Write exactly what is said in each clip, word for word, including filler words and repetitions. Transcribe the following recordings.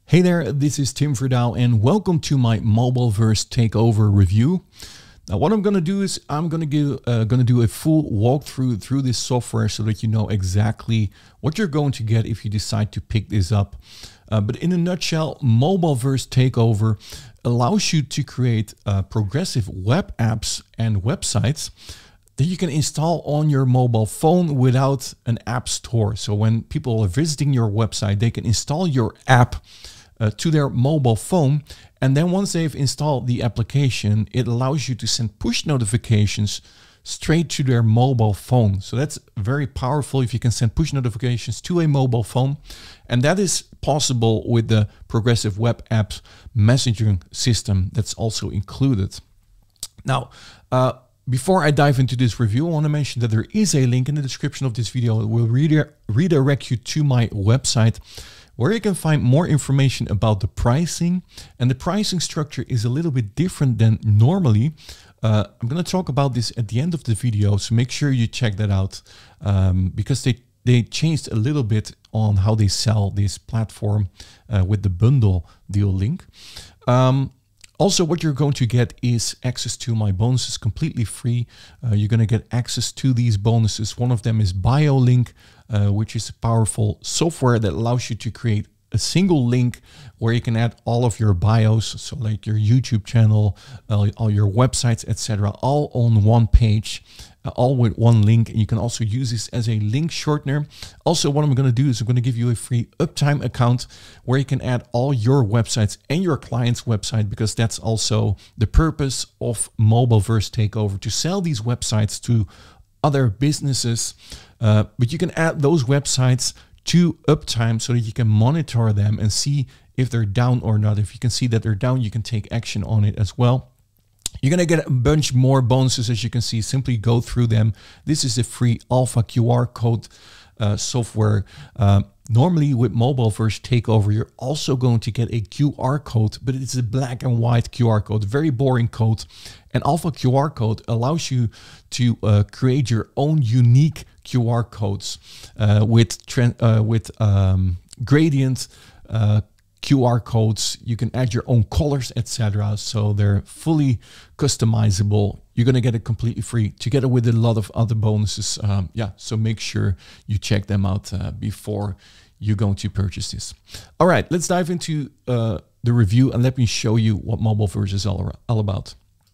Hey there, this is Tim Verdouw and welcome to my Mobileverse Takeover review. Now what I'm going to do is I'm going to give, uh, going to do a full walkthrough through this software so that you know exactly what you're going to get if you decide to pick this up. Uh, but in a nutshell, Mobileverse Takeover allows you to create uh, progressive web apps and websites that you can install on your mobile phone without an app store. So when people are visiting your website, they can install your app uh, to their mobile phone. And then once they've installed the application, it allows you to send push notifications straight to their mobile phone. So that's very powerful if you can send push notifications to a mobile phone. And that is possible with the progressive web apps messaging system that's also included. Now, uh, Before I dive into this review, I want to mention that there is a link in the description of this video that will redi- redirect you to my website where you can find more information about the pricing. And the pricing structure is a little bit different than normally. Uh, I'm going to talk about this at the end of the video, so make sure you check that out um, because they, they changed a little bit on how they sell this platform uh, with the bundle deal link. Um, Also, what you're going to get is access to my bonuses completely free. Uh, you're going to get access to these bonuses. One of them is BioLink, uh, which is a powerful software that allows you to create a single link where you can add all of your bios, so like your YouTube channel, uh, all your websites, et cetera, all on one page, uh, all with one link. And you can also use this as a link shortener. Also, what I'm going to do is I'm going to give you a free Uptime account where you can add all your websites and your client's website, because that's also the purpose of Mobileverse Takeover, to sell these websites to other businesses. Uh, but you can add those websites to Uptime so that you can monitor them and see if they're down or not. If you can see that they're down, you can take action on it as well. You're going to get a bunch more bonuses, as you can see. Simply go through them. This is a free alpha Q R code uh, software. Uh, normally with Mobileverse Takeover, you're also going to get a Q R code, but it's a black and white Q R code, very boring code. An alpha Q R code allows you to uh, create your own unique Q R codes uh, with uh, with um, gradient uh, Q R codes. You can add your own colors, et cetera. So they're fully customizable. You're gonna get it completely free, together with a lot of other bonuses. Um, yeah, so make sure you check them out uh, before you're going to purchase this. All right, let's dive into uh, the review and let me show you what Mobileverse is all, all about.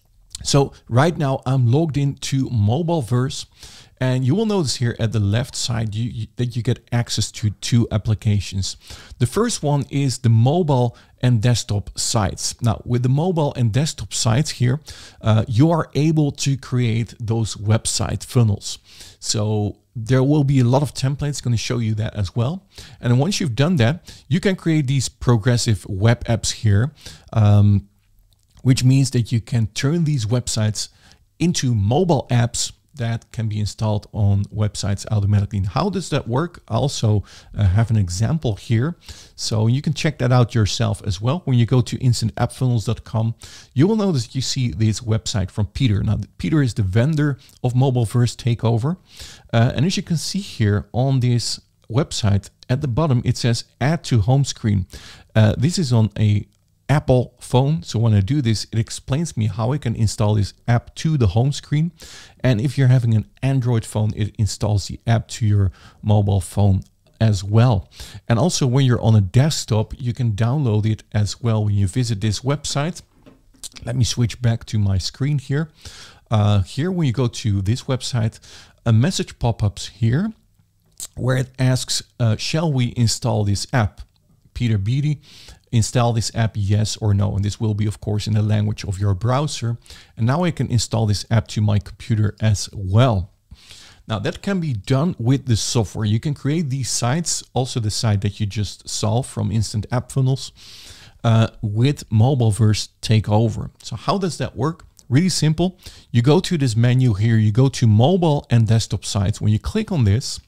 So right now I'm logged into Mobileverse. And you will notice here at the left side you, you, that you get access to two applications. The first one is the mobile and desktop sites. Now, with the mobile and desktop sites here, uh, you are able to create those website funnels. So there will be a lot of templates going to show you that as well. And then once you've done that, you can create these progressive web apps here, um, which means that you can turn these websites into mobile apps that can be installed on websites automatically. And how does that work? I also uh, have an example here, so you can check that out yourself as well. When you go to instant app funnels dot com, you will notice you see this website from Peter. Now, Peter is the vendor of Mobileverse Takeover. Uh, and as you can see here on this website, at the bottom, it says add to home screen. Uh, this is on a Apple phone. So when I do this, it explains me how I can install this app to the home screen. And if you're having an Android phone, it installs the app to your mobile phone as well. And also when you're on a desktop, you can download it as well when you visit this website. Let me switch back to my screen here. Uh, here, when you go to this website, a message pop-ups here where it asks, uh, shall we install this app? Peter Beatty, install this app, yes or no. And this will be, of course, in the language of your browser. And now I can install this app to my computer as well. Now that can be done with the software. You can create these sites, also the site that you just saw from Instant App Funnels, uh, with Mobileverse Takeover. So how does that work? Really simple. You go to this menu here, you go to mobile and desktop sites. When you click on this,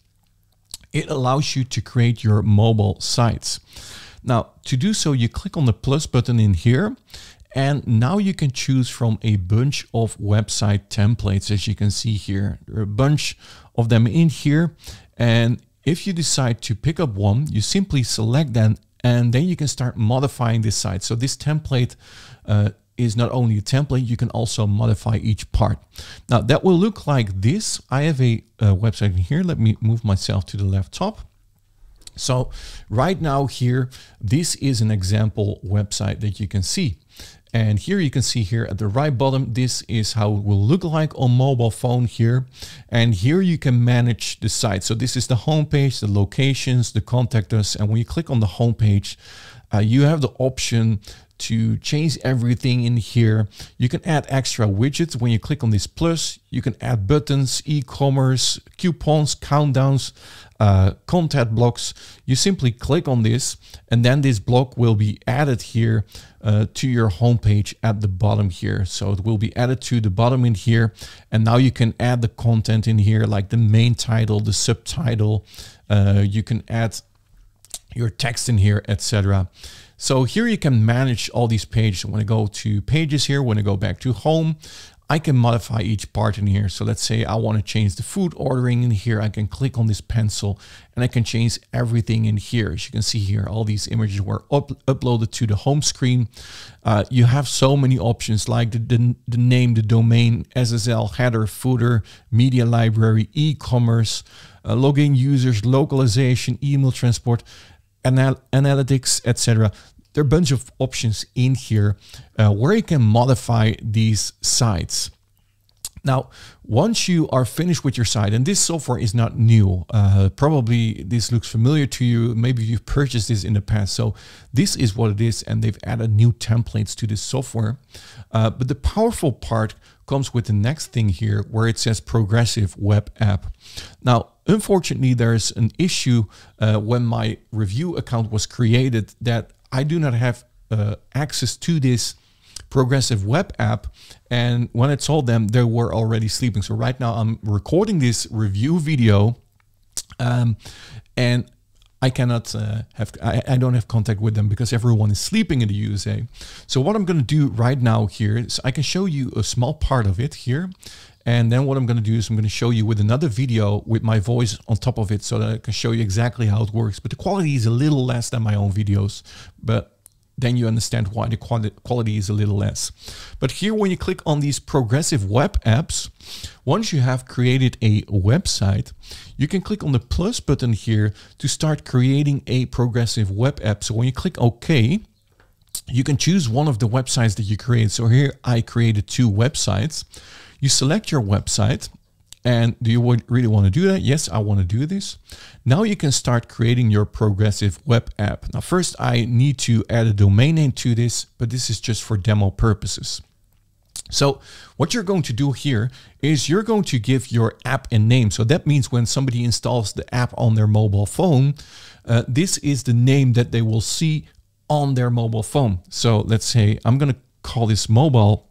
it allows you to create your mobile sites. Now, to do so, you click on the plus button in here, and now you can choose from a bunch of website templates. As you can see here, there are a bunch of them in here. And if you decide to pick up one, you simply select that and then you can start modifying this site. So this template uh, is not only a template, you can also modify each part. Now that will look like this. I have a, a website here. Let me move myself to the left top. So right now here, this is an example website that you can see. And here you can see here at the right bottom, this is how it will look like on mobile phone here. And here you can manage the site. So this is the homepage, the locations, the contact us. And when you click on the homepage, uh, you have the option to change everything in here. You can add extra widgets. When you click on this plus, you can add buttons, e-commerce, coupons, countdowns, uh, content blocks. You simply click on this, and then this block will be added here uh, to your homepage at the bottom here. So it will be added to the bottom in here. And now you can add the content in here, like the main title, the subtitle. Uh, you can add your text in here, et cetera. So here you can manage all these pages. When I go to pages here, when I go back to home, I can modify each part in here. So let's say I want to change the food ordering in here. I can click on this pencil and I can change everything in here. As you can see here, all these images were up uploaded to the home screen. Uh, you have so many options like the, the, the name, the domain, S S L, header, footer, media library, e-commerce, uh, login users, localization, email transport, Anal analytics, et cetera. There are a bunch of options in here uh, where you can modify these sites. Now, once you are finished with your site, and this software is not new, uh, probably this looks familiar to you. Maybe you've purchased this in the past. So this is what it is, and they've added new templates to this software. Uh, but the powerful part comes with the next thing here, where it says progressive web app. Now, unfortunately, there's an issue uh, when my review account was created that I do not have uh, access to this progressive web app. And when I told them, they were already sleeping. So right now I'm recording this review video um, and I cannot uh, have, I, I don't have contact with them because everyone is sleeping in the U S A. So what I'm going to do right now here is I can show you a small part of it here. And then what I'm going to do is I'm going to show you with another video with my voice on top of it so that I can show you exactly how it works. But the quality is a little less than my own videos, but then you understand why the quality is a little less. But here, when you click on these progressive web apps, once you have created a website, you can click on the plus button here to start creating a progressive web app. So when you click OK, you can choose one of the websites that you create. So here I created two websites. You select your website, and do you really want to do that? Yes, I want to do this. Now you can start creating your progressive web app. Now first I need to add a domain name to this, but this is just for demo purposes. So what you're going to do here is you're going to give your app a name. So that means when somebody installs the app on their mobile phone, uh, this is the name that they will see on their mobile phone. So let's say I'm going to call this mobile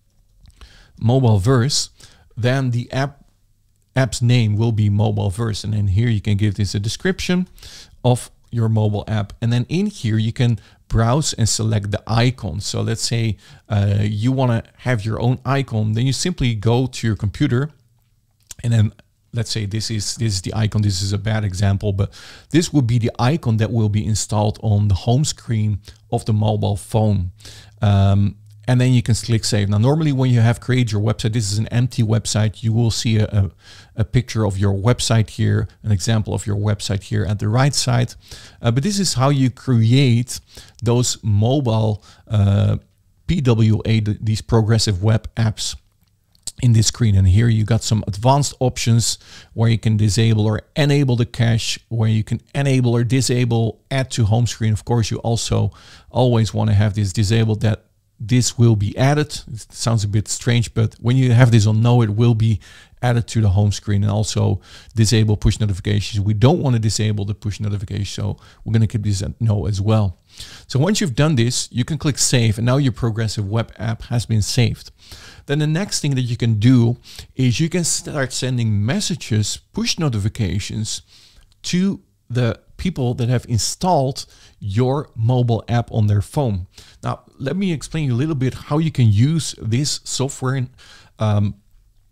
Mobileverse, then the app app's name will be Mobileverse. And then here you can give this a description of your mobile app. And then in here you can browse and select the icon. So let's say uh, you want to have your own icon. Then you simply go to your computer, and then let's say this is this is the icon. This is a bad example, but this will be the icon that will be installed on the home screen of the mobile phone. Um, And then you can click save. Now, normally when you have created your website, this is an empty website. You will see a, a, a picture of your website here, an example of your website here at the right side. Uh, but this is how you create those mobile uh, P W A, these progressive web apps in this screen. And here you got some advanced options where you can disable or enable the cache, where you can enable or disable add to home screen. Of course, you also always want to have this disabled, that this will be added. It sounds a bit strange, but when you have this on no, it will be added to the home screen. And also disable push notifications. We don't want to disable the push notification, so we're going to keep this at no as well. So once you've done this, you can click save, and now your progressive web app has been saved. Then the next thing that you can do is you can start sending messages, push notifications to the people that have installed your mobile app on their phone. Now, let me explain you a little bit how you can use this software um,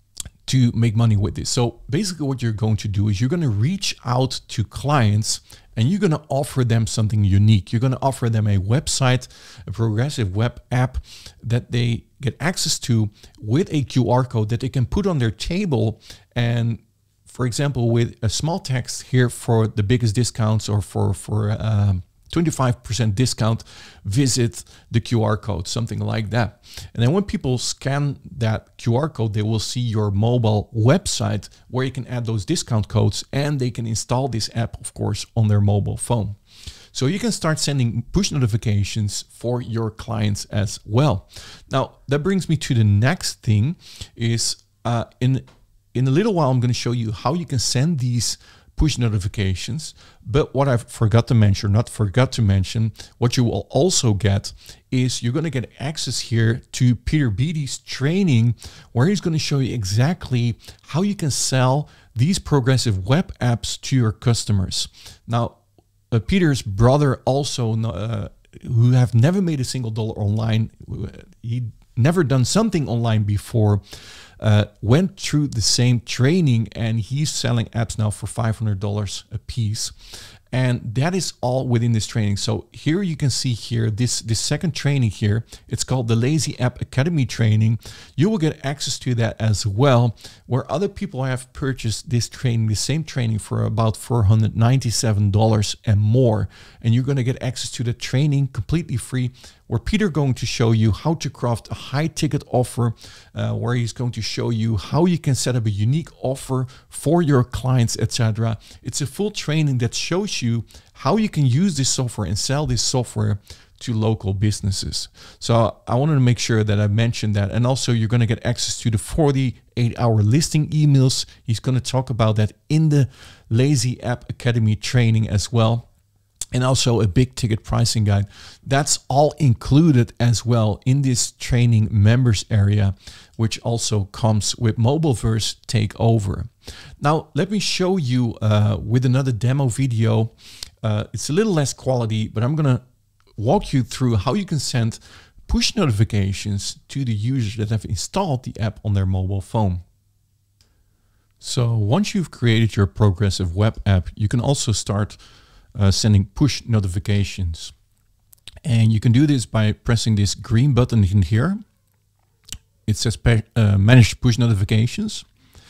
to make money with this. So basically what you're going to do is you're going to reach out to clients and you're going to offer them something unique. You're going to offer them a website, a progressive web app that they get access to with a Q R code that they can put on their table. And for example, with a small text here for the biggest discounts or for, for um, twenty-five percent discount, visit the Q R code, something like that. And then when people scan that Q R code, they will see your mobile website where you can add those discount codes, and they can install this app, of course, on their mobile phone. So you can start sending push notifications for your clients as well. Now, that brings me to the next thing is uh, in, in a little while, I'm going to show you how you can send these push notifications. But what I forgot to mention, not forgot to mention, what you will also get is you're going to get access here to Peter Beatty's training, where he's going to show you exactly how you can sell these progressive web apps to your customers. Now, uh, Peter's brother also, uh, who have never made a single dollar online, he never done something online before, Uh, went through the same training, and he's selling apps now for five hundred dollars a piece. And that is all within this training. So here you can see here, this, this second training here, it's called the Lazy App Academy training. You will get access to that as well, where other people have purchased this training, the same training, for about four hundred ninety-seven dollars and more. And you're going to get access to the training completely free, where Peter going to show you how to craft a high ticket offer, uh, where he's going to show you how you can set up a unique offer for your clients, et cetera. It's a full training that shows you how you can use this software and sell this software to local businesses. So I wanted to make sure that I mentioned that. And also you're going to get access to the forty-eight hour listing emails. He's going to talk about that in the Lazy App Academy training as well. And also a big ticket pricing guide. That's all included as well in this training members area, which also comes with Mobileverse Takeover. Now, let me show you uh, with another demo video. Uh, it's a little less quality, but I'm gonna walk you through how you can send push notifications to the users that have installed the app on their mobile phone. So once you've created your progressive web app, you can also start Uh, sending push notifications. And you can do this by pressing this green button in here. It says uh, manage push notifications.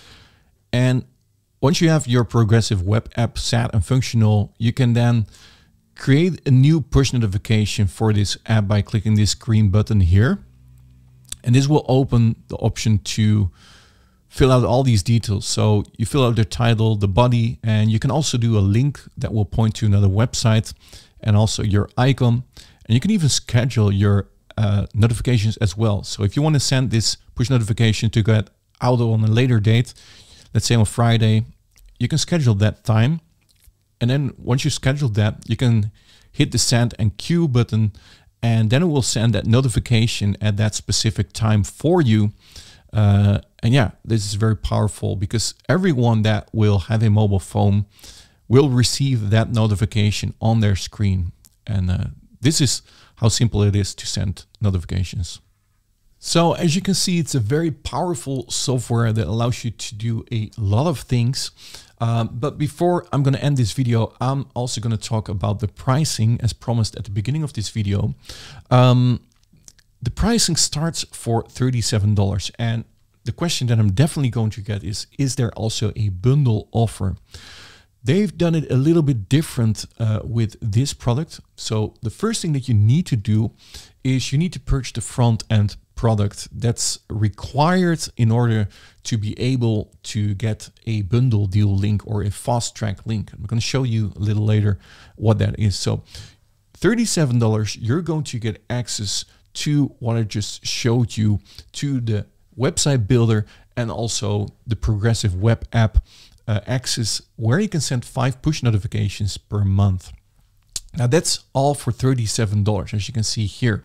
And once you have your progressive web app set and functional, you can then create a new push notification for this app by clicking this green button here. And this will open the option to fill out all these details. So you fill out the title, the body, and you can also do a link that will point to another website, and also your icon. And you can even schedule your uh, notifications as well. So if you want to send this push notification to get out on a later date, let's say on Friday, you can schedule that time. And then once you schedule that, you can hit the send and queue button, and then it will send that notification at that specific time for you. Uh, and yeah, this is very powerful, because everyone that will have a mobile phone will receive that notification on their screen. And uh, this is how simple it is to send notifications. So as you can see, it's a very powerful software that allows you to do a lot of things. Um, but before I'm going to end this video, I'm also going to talk about the pricing, as promised at the beginning of this video. Um, The pricing starts for thirty-seven dollars, and the question that I'm definitely going to get is, is there also a bundle offer? They've done it a little bit different uh, with this product. So the first thing that you need to do is you need to purchase the front end product. That's required in order to be able to get a bundle deal link or a fast track link. I'm going to show you a little later what that is. So thirty-seven dollars, you're going to get access to what I just showed you, to the website builder, and also the progressive web app uh, access, where you can send five push notifications per month. Now that's all for thirty-seven dollars, as you can see here.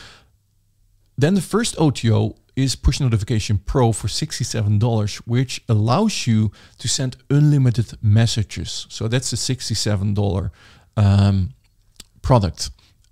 Then the first O T O is Push Notification Pro for sixty-seven dollars, which allows you to send unlimited messages. So that's a sixty-seven dollar um, product.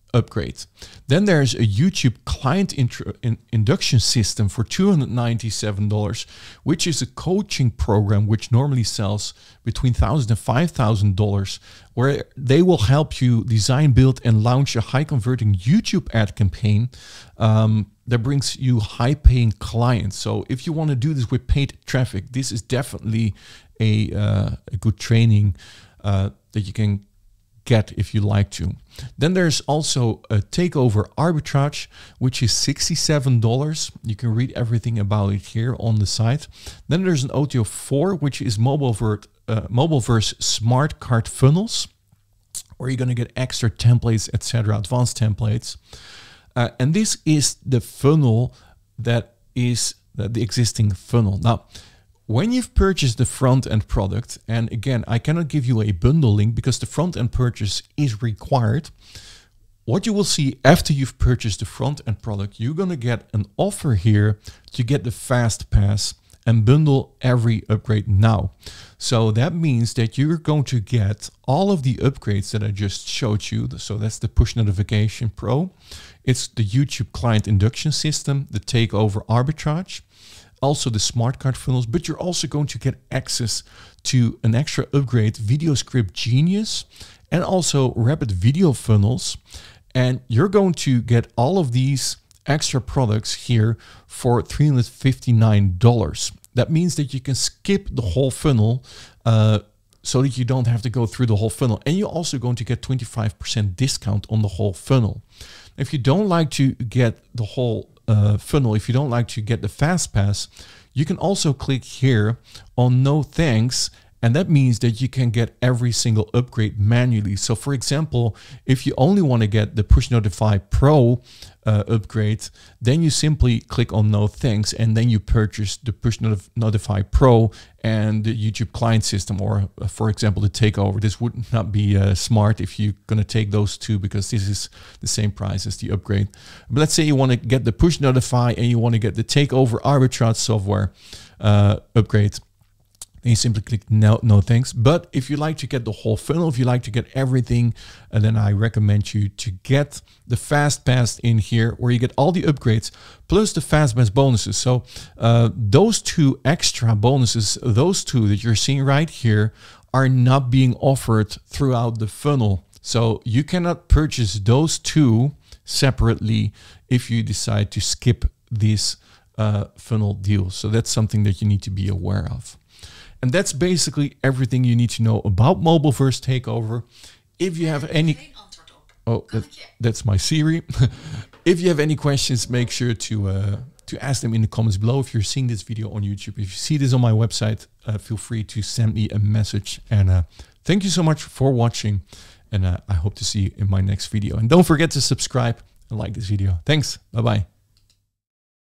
upgrade. Then there's a YouTube client intro, in, induction system for two hundred ninety-seven dollars, which is a coaching program which normally sells between one thousand dollars and five thousand dollars, where they will help you design, build, and launch a high-converting YouTube ad campaign um, that brings you high-paying clients. So if you want to do this with paid traffic, this is definitely a, uh, a good training uh, that you can get if you like to. Then there's also a takeover arbitrage, which is sixty-seven dollars. You can read everything about it here on the site. Then there's an O T O four, which is Mobileverse, uh, Mobileverse Smart Cart Funnels, where you're going to get extra templates, et cetera, advanced templates. Uh, and this is the funnel that is uh, the existing funnel. Now, when you've purchased the front-end product, and again, I cannot give you a bundle link because the front-end purchase is required. What you will see after you've purchased the front-end product, you're going to get an offer here to get the fast pass and bundle every upgrade now. So that means that you're going to get all of the upgrades that I just showed you. So that's the Push Notification Pro. It's the YouTube client induction system, the takeover arbitrage, also the smart cart funnels, but you're also going to get access to an extra upgrade, Video Script Genius, and also rapid video funnels. And you're going to get all of these extra products here for three hundred fifty-nine dollars. That means that you can skip the whole funnel uh, so that you don't have to go through the whole funnel. And you're also going to get twenty-five percent discount on the whole funnel. If you don't like to get the whole Uh, funnel, if you don't like to get the fast pass, you can also click here on no thanks, and that means that you can get every single upgrade manually. So for example, if you only want to get the Push Notify Pro uh, upgrade, then you simply click on no thanks, and then you purchase the Push Notif Notify Pro and the YouTube client system, or uh, for example, the takeover. This would not be uh, smart if you're going to take those two, because this is the same price as the upgrade. But let's say you want to get the Push Notify and you want to get the takeover arbitrage software uh, upgrade. Then you simply click no, no thanks. But if you like to get the whole funnel, if you like to get everything, uh, then I recommend you to get the fast pass in here, where you get all the upgrades plus the fast pass bonuses. So uh, those two extra bonuses, those two that you're seeing right here, are not being offered throughout the funnel. So you cannot purchase those two separately if you decide to skip this uh, funnel deal. So that's something that you need to be aware of. And that's basically everything you need to know about Mobileverse Takeover. If you have any... Oh, that, that's my Siri. If you have any questions, make sure to uh, to ask them in the comments below. If you're seeing this video on YouTube, if you see this on my website, uh, feel free to send me a message. And uh, thank you so much for watching. And uh, I hope to see you in my next video. And don't forget to subscribe and like this video. Thanks. Bye-bye.